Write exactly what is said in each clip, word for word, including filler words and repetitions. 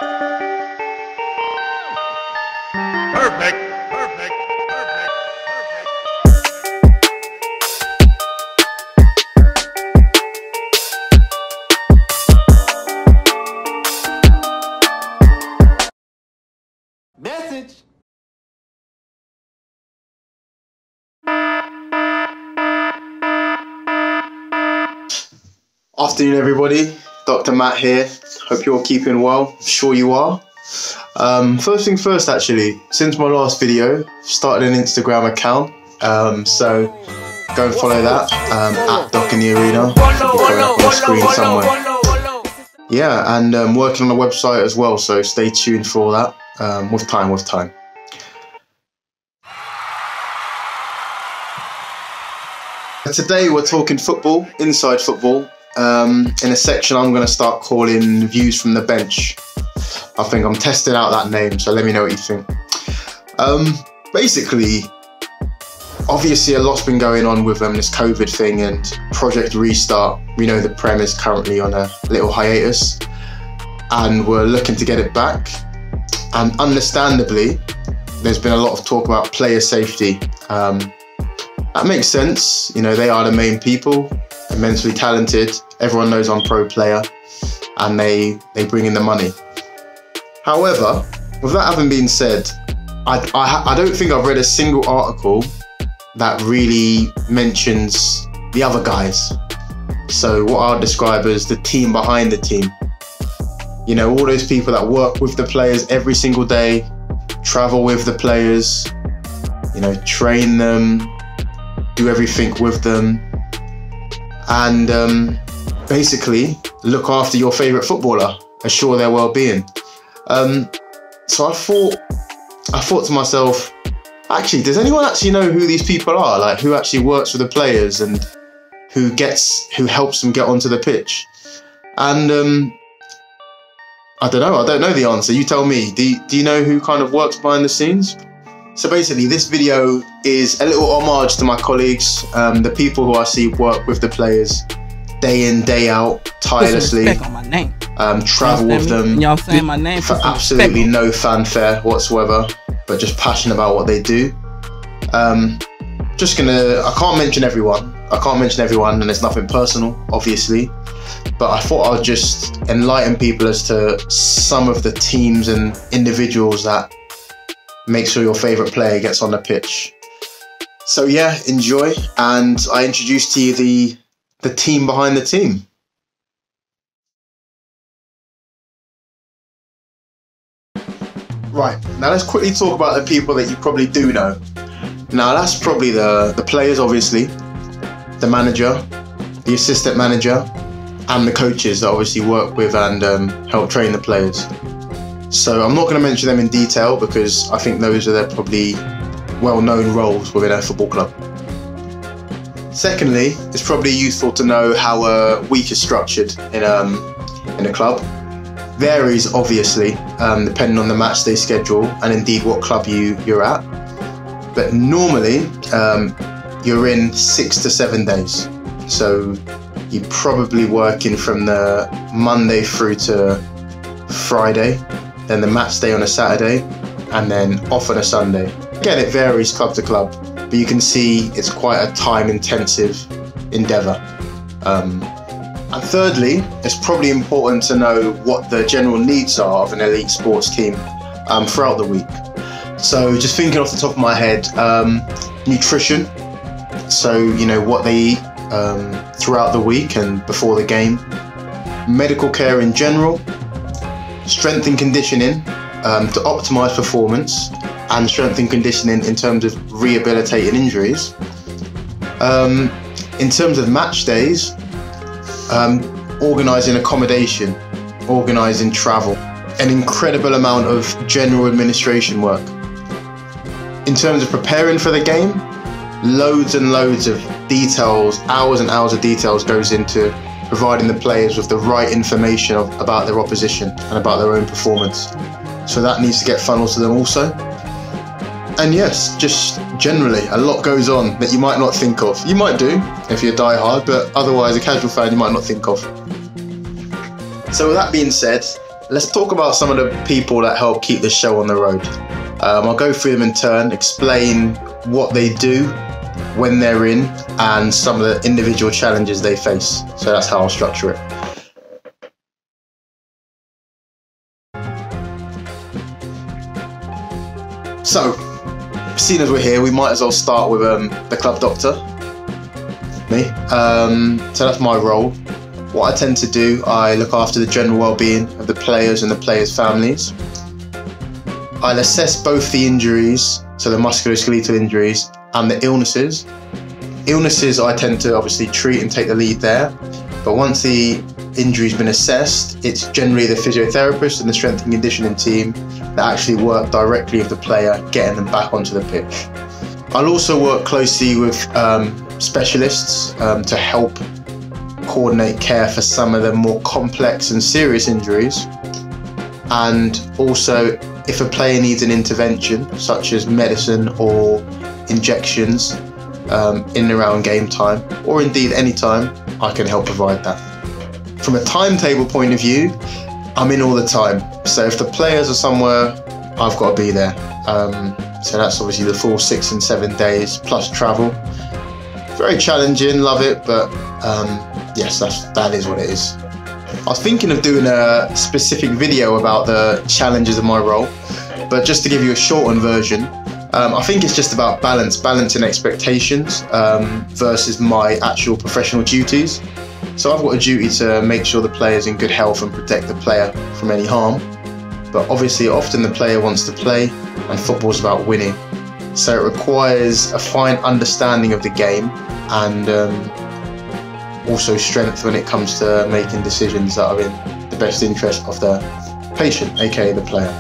Perfect, perfect, perfect, perfect. Message. Afternoon, everybody. Doctor Matt here. Hope you're keeping well. I'm sure you are. Um, first thing first, actually, since my last video, I've started an Instagram account. Um, so go and follow that um, at Doc in the Arena. Should be coming up on the screen somewhere. Yeah, and um, working on a website as well. So stay tuned for all that. Um, with time, with time. Today we're talking football, inside football, um, in a section I'm going to start calling Views from the Bench. I think I'm testing out that name, so let me know what you think. Um, basically, obviously a lot's been going on with um, this COVID thing and Project Restart. We know the Prem is currently on a little hiatus and we're looking to get it back. And understandably, there's been a lot of talk about player safety. Um, That makes sense, you know, they are the main people, immensely talented, everyone knows I'm pro player, and they, they bring in the money. However, with that having been said, I, I, I don't think I've read a single article that really mentions the other guys. So what I'll describe as the team behind the team. You know, all those people that work with the players every single day, travel with the players, you know, train them, do everything with them, and um, basically look after your favourite footballer, assure their well-being. Um, so I thought, I thought to myself, actually, does anyone actually know who these people are? Like, who actually works with the players and who gets, who helps them get onto the pitch? And um, I don't know. I don't know the answer. You tell me. Do Do you know who kind of works behind the scenes? So basically, this video is a little homage to my colleagues, um, the people who I see work with the players day in, day out, tirelessly, on my name. Um, travel with them, y'all saying my name for absolutely no fanfare whatsoever, but just passionate about what they do. Um, just gonna, I can't mention everyone, I can't mention everyone, and it's nothing personal, obviously, but I thought I'd just enlighten people as to some of the teams and individuals that make sure your favourite player gets on the pitch. So yeah, enjoy, and I introduce to you the, the team behind the team. Right, now let's quickly talk about the people that you probably do know. Now that's probably the, the players, obviously, the manager, the assistant manager, and the coaches that obviously work with and um, help train the players. So I'm not going to mention them in detail because I think those are their probably well-known roles within a football club. Secondly, it's probably useful to know how a week is structured in, um, in a club. Varies, obviously, um, depending on the match day schedule and indeed what club you, you're at. But normally, um, you're in six to seven days. So you're probably working from the Monday through to Friday, then the match day on a Saturday, and then off on a Sunday. Again, it varies club to club, but you can see it's quite a time-intensive endeavour. Um, and thirdly, it's probably important to know what the general needs are of an elite sports team um, throughout the week. So just thinking off the top of my head, um, nutrition, so you know what they eat um, throughout the week and before the game, medical care in general, strength and conditioning um, to optimise performance, and strength and conditioning in terms of rehabilitating injuries. Um, in terms of match days, um, organising accommodation, organising travel, an incredible amount of general administration work. In terms of preparing for the game, loads and loads of details, hours and hours of details goes into providing the players with the right information of, about their opposition and about their own performance. So that needs to get funneled to them also. And yes, just generally, a lot goes on that you might not think of. You might do if you're die-hard, but otherwise a casual fan you might not think of. So with that being said, let's talk about some of the people that help keep the show on the road. Um, I'll go through them in turn, explain what they do when they're in, and some of the individual challenges they face. So that's how I'll structure it. So, seeing as we're here, we might as well start with um, the club doctor, me. Um, so that's my role. What I tend to do, I look after the general well-being of the players and the players' families. I'll assess both the injuries, so the musculoskeletal injuries, and the illnesses. Illnesses I tend to obviously treat and take the lead there, but once the injury's been assessed, it's generally the physiotherapist and the strength and conditioning team that actually work directly with the player, getting them back onto the pitch. I'll also work closely with um, specialists um, to help coordinate care for some of the more complex and serious injuries, and also if a player needs an intervention such as medicine or injections um, in and around game time, or indeed any time, I can help provide that. From a timetable point of view, I'm in all the time, so if the players are somewhere, I've got to be there. Um, so that's obviously the full six and seven days plus travel. Very challenging, love it, but um, yes, that's, that is what it is. I was thinking of doing a specific video about the challenges of my role, but just to give you a shortened version, um, I think it's just about balance, balancing expectations um, versus my actual professional duties. So I've got a duty to make sure the player's in good health and protect the player from any harm. But obviously often the player wants to play, and football's about winning. So it requires a fine understanding of the game and um, also strength when it comes to making decisions that are in the best interest of the patient, aka the player.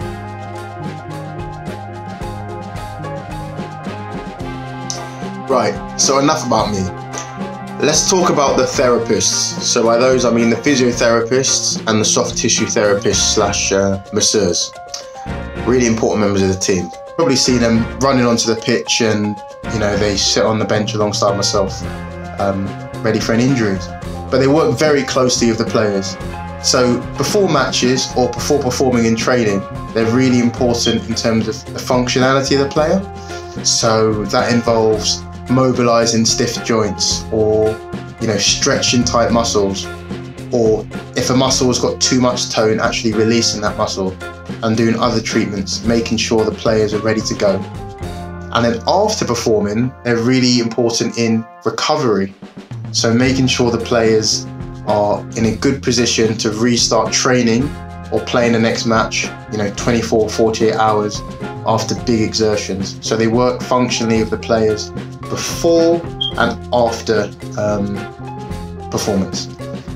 Right, so enough about me. Let's talk about the therapists. So by those I mean the physiotherapists and the soft tissue therapists slash uh, masseurs. Really important members of the team. Probably seen them running onto the pitch, and you know they sit on the bench alongside myself, um, ready for any injuries. But they work very closely with the players. So before matches or before performing in training, they're really important in terms of the functionality of the player. So that involves mobilizing stiff joints, or you know stretching tight muscles, or if a muscle has got too much tone, actually releasing that muscle and doing other treatments, making sure the players are ready to go. And then after performing, they're really important in recovery, so making sure the players are in a good position to restart training or playing the next match, you know, twenty-four, forty-eight hours after big exertions. So they work functionally with the players before and after um, performance.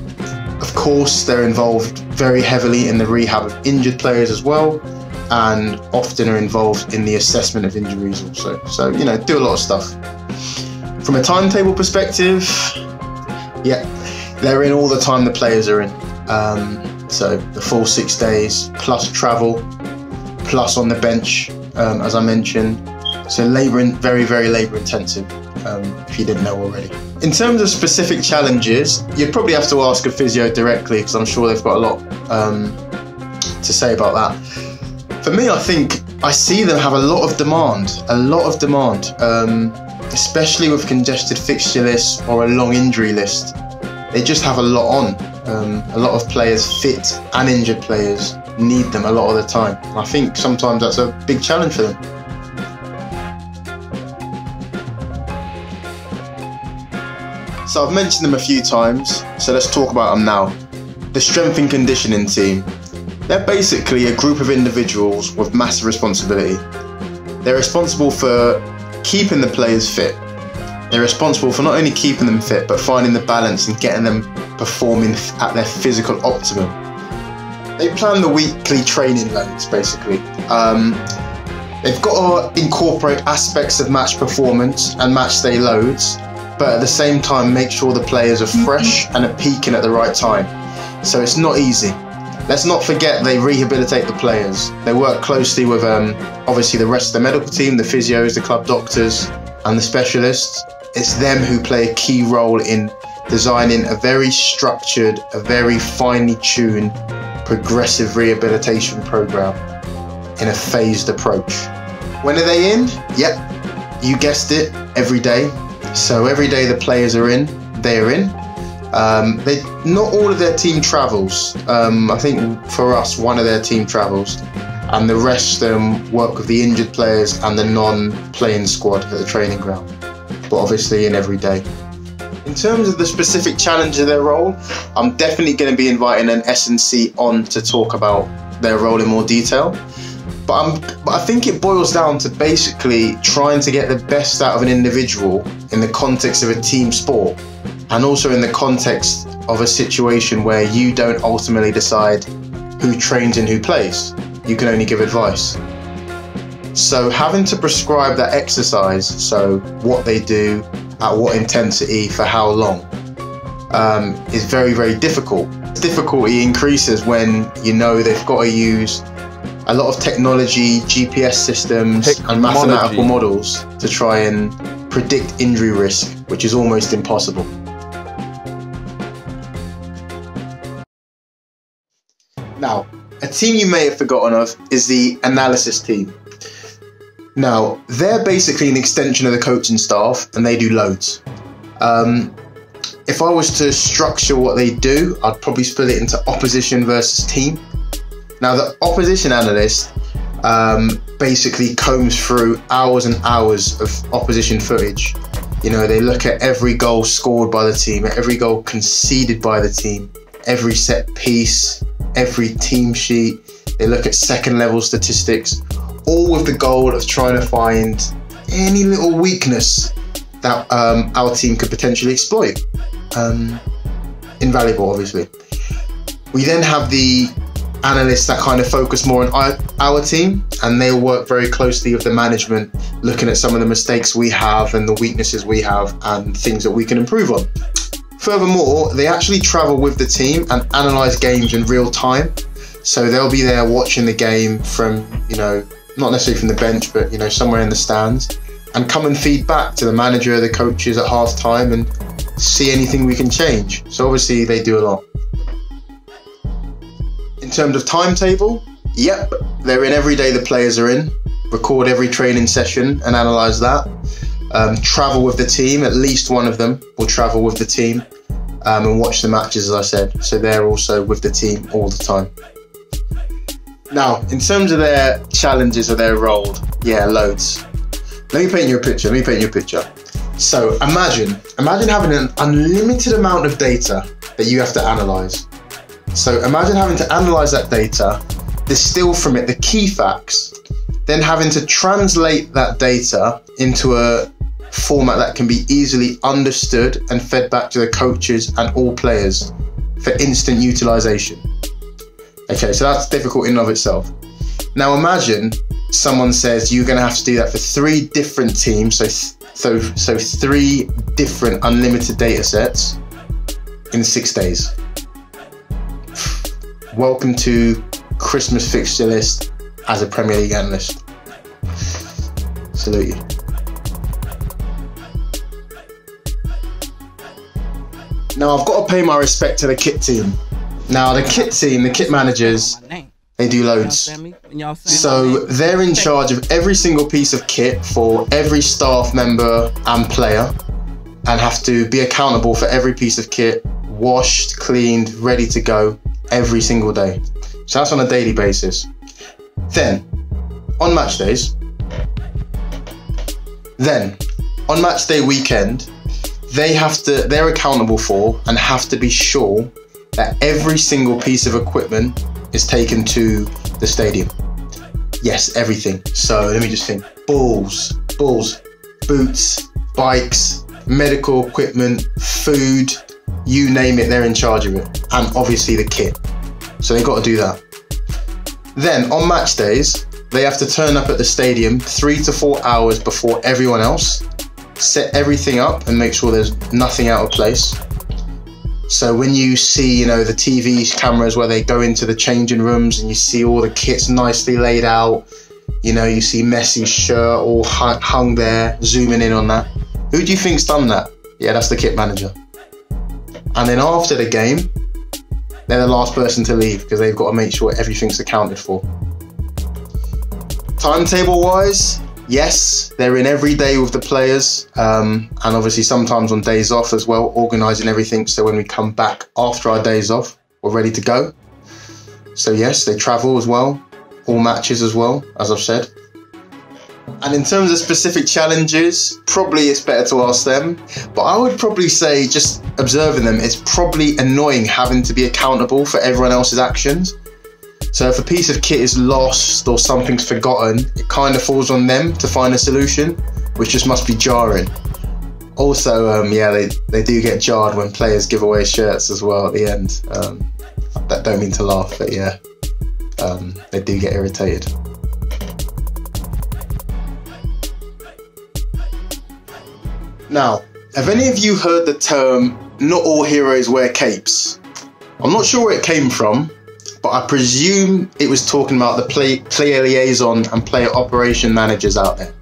Of course, they're involved very heavily in the rehab of injured players as well, and often are involved in the assessment of injuries also. So, you know, do a lot of stuff. From a timetable perspective, yeah, they're in all the time the players are in. Um, so the full six days, plus travel, plus on the bench, um, as I mentioned. So labour, very, very labour intensive, um, if you didn't know already. In terms of specific challenges, you'd probably have to ask a physio directly, because I'm sure they've got a lot um, to say about that. For me, I think I see them have a lot of demand, a lot of demand, um, especially with congested fixture lists or a long injury list. They just have a lot on. Um, a lot of players, fit and injured players, need them a lot of the time. I think sometimes that's a big challenge for them. So I've mentioned them a few times, so let's talk about them now. The strength and conditioning team. They're basically a group of individuals with massive responsibility. They're responsible for keeping the players fit. They're responsible for not only keeping them fit, but finding the balance and getting them performing at their physical optimum. They plan the weekly training loads, basically. Um, they've got to incorporate aspects of match performance and match day loads, but at the same time make sure the players are fresh and are peaking at the right time. So it's not easy. Let's not forget they rehabilitate the players. They work closely with um, obviously the rest of the medical team, the physios, the club doctors and the specialists. It's them who play a key role in designing a very structured, a very finely tuned progressive rehabilitation program in a phased approach. When are they in? Yep, you guessed it, every day. So every day the players are in, they are in. Um, they, not all of their team travels. Um, I think for us, one of their team travels, and the rest um, work with the injured players and the non-playing squad at the training ground, but obviously in every day. In terms of the specific challenge of their role, I'm definitely going to be inviting an S and C on to talk about their role in more detail. But, I'm, but I think it boils down to basically trying to get the best out of an individual in the context of a team sport, and also in the context of a situation where you don't ultimately decide who trains and who plays. You can only give advice. So having to prescribe that exercise, so what they do, at what intensity, for how long, um, is very, very difficult. Difficulty increases when you know they've got to use a lot of technology, G P S systems technology. and mathematical models to try and predict injury risk, which is almost impossible. Now, a team you may have forgotten of is the analysis team. Now, they're basically an extension of the coaching staff, and they do loads. Um, if I was to structure what they do, I'd probably split it into opposition versus team. Now, the opposition analyst um, basically combs through hours and hours of opposition footage. You know, they look at every goal scored by the team, every goal conceded by the team, every set piece, every team sheet. They look at second level statistics, all with the goal of trying to find any little weakness that um, our team could potentially exploit. Um, invaluable, obviously. We then have the analysts that kind of focus more on our, our team, and they'll work very closely with the management, looking at some of the mistakes we have and the weaknesses we have and things that we can improve on. Furthermore, they actually travel with the team and analyse games in real time. So they'll be there watching the game from, you know, not necessarily from the bench, but, you know, somewhere in the stands, and come and feed back to the manager, the coaches at half time, and see anything we can change. So obviously they do a lot. In terms of timetable, yep, they're in every day the players are in, record every training session and analyse that. Um, travel with the team, at least one of them will travel with the team um, and watch the matches, as I said. So they're also with the team all the time. Now, in terms of their challenges or their role, yeah, loads. Let me paint you a picture, let me paint you a picture. So imagine, imagine having an unlimited amount of data that you have to analyse. So imagine having to analyse that data, distill from it the key facts, then having to translate that data into a format that can be easily understood and fed back to the coaches and all players for instant utilisation. Okay, so that's difficult in and of itself. Now imagine someone says you're going to have to do that for three different teams, so so so three different unlimited data sets in six days. Welcome to Christmas fixture list as a Premier League analyst. Salute you. Now I've got to pay my respect to the kit team. Now the kit team, the kit managers, they do loads. So they're in charge of every single piece of kit for every staff member and player, and have to be accountable for every piece of kit, washed, cleaned, ready to go every single day. So that's on a daily basis. Then, on match days, then on match day weekend, they have to, they're accountable for and have to be sure that every single piece of equipment is taken to the stadium. Yes, everything. So let me just think. Balls, balls, boots, bikes, medical equipment, food, you name it, they're in charge of it. And obviously the kit. So they've got to do that. Then on match days, they have to turn up at the stadium three to four hours before everyone else, set everything up and make sure there's nothing out of place. So when you see, you know, the T V cameras where they go into the changing rooms and you see all the kits nicely laid out, you know, you see Messi's shirt all hung there, zooming in on that. Who do you think's done that? Yeah, that's the kit manager. And then after the game, they're the last person to leave because they've got to make sure everything's accounted for. Timetable wise, yes, they're in every day with the players, um, and obviously sometimes on days off as well, organising everything so when we come back after our days off, we're ready to go. So yes, they travel as well, all matches as well, as I've said. And in terms of specific challenges, probably it's better to ask them, but I would probably say, just observing them, it's probably annoying having to be accountable for everyone else's actions. So if a piece of kit is lost or something's forgotten, it kind of falls on them to find a solution, which just must be jarring. Also, um, yeah, they, they do get jarred when players give away shirts as well at the end. Um, that don't mean to laugh, but yeah, um, they do get irritated. Now, have any of you heard the term, not all heroes wear capes? I'm not sure where it came from, but I presume it was talking about the play, player liaison and player operation managers out there.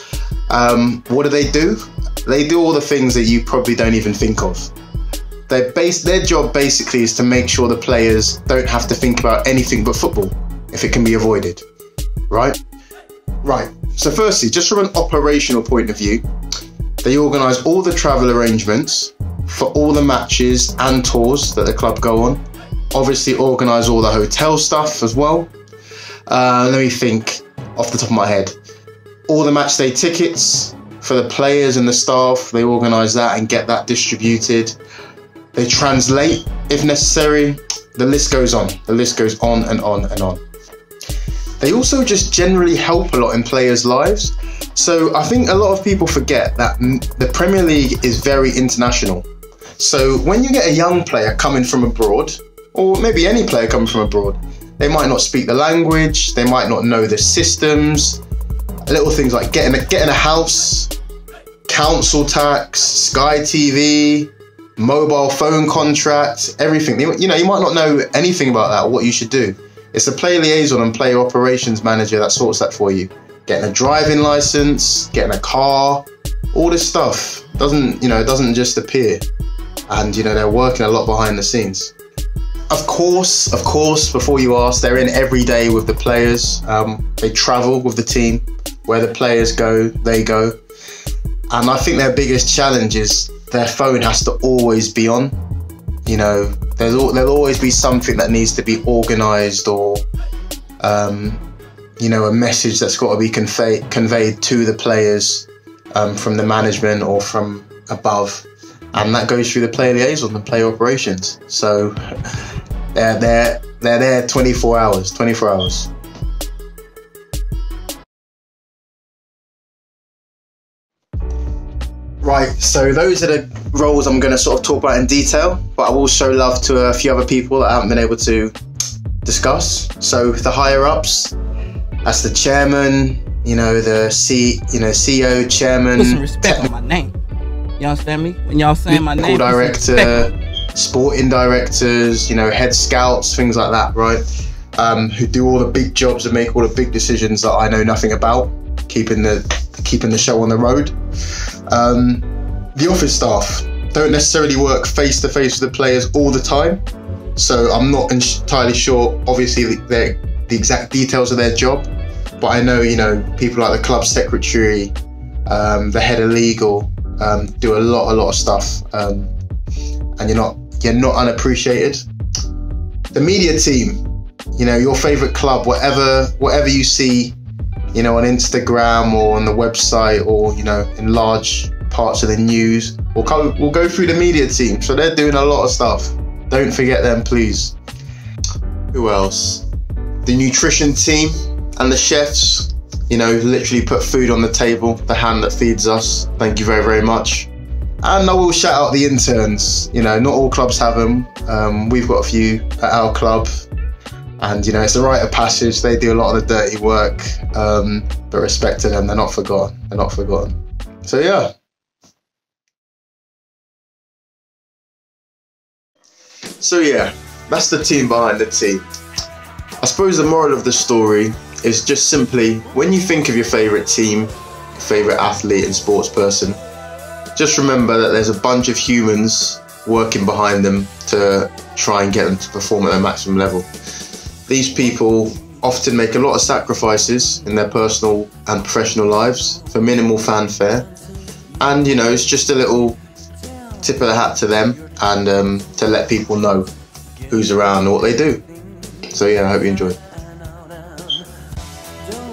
Um, what do they do? They do all the things that you probably don't even think of. They base, their job basically is to make sure the players don't have to think about anything but football, if it can be avoided, right? Right, so firstly, just from an operational point of view, they organise all the travel arrangements for all the matches and tours that the club go on. Obviously organise all the hotel stuff as well. Uh, let me think off the top of my head. All the match day tickets for the players and the staff, they organise that and get that distributed. They translate if necessary. The list goes on. The list goes on and on and on. They also just generally help a lot in players' lives. So I think a lot of people forget that the Premier League is very international. So when you get a young player coming from abroad, or maybe any player coming from abroad, they might not speak the language, they might not know the systems, little things like getting a, getting a house, council tax, Sky T V, mobile phone contract, everything. You know, you might not know anything about that or what you should do. It's the player liaison and player operations manager that sorts that for you. Getting a driving license, getting a car, all this stuff doesn't, you know, it doesn't just appear. And, you know, they're working a lot behind the scenes. Of course, of course, before you ask, they're in every day with the players. Um, they travel with the team. Where the players go, they go. And I think their biggest challenge is their phone has to always be on. You know, there's, there'll always be something that needs to be organised or, um, you know, a message that's got to be convey, conveyed to the players um, from the management or from above. And that goes through the player liaison and player operations. So they're, they're, they're there twenty-four hours, twenty-four hours. Right, so those are the roles I'm going to sort of talk about in detail, but I will show love to a few other people that I haven't been able to discuss. So the higher ups, that's the chairman, you know, the C, you know, C E O, chairman. Put some respect on my name. You understand me? When y'all saying my name, director, sporting directors, you know, head scouts, things like that, right? Um, who do all the big jobs and make all the big decisions that I know nothing about, keeping the keeping the show on the road. Um, the office staff don't necessarily work face to face with the players all the time, so I'm not entirely sure, obviously, the, the exact details of their job. But I know, you know, people like the club secretary, um, the head of legal, um, do a lot, a lot of stuff, um, and you're not you're not unappreciated. The media team, you know, your favourite club, whatever whatever you see, you know, on Instagram or on the website or, you know, in large parts of the news, we'll go, we'll go through the media team. So they're doing a lot of stuff. Don't forget them, please. Who else? The nutrition team and the chefs, you know, literally put food on the table, the hand that feeds us. Thank you very, very much. And I will shout out the interns. You know, not all clubs have them. Um, we've got a few at our club. And, you know, it's a rite of passage. They do a lot of the dirty work, um, but respect to them, they're not forgotten. They're not forgotten. So, yeah. So, yeah, that's the team behind the team. I suppose the moral of the story is just simply, when you think of your favourite team, your favourite athlete and sports person, just remember that there's a bunch of humans working behind them to try and get them to perform at their maximum level. These people often make a lot of sacrifices in their personal and professional lives for minimal fanfare, and you know, it's just a little tip of the hat to them, and um, to let people know who's around and what they do. So yeah, I hope you enjoy.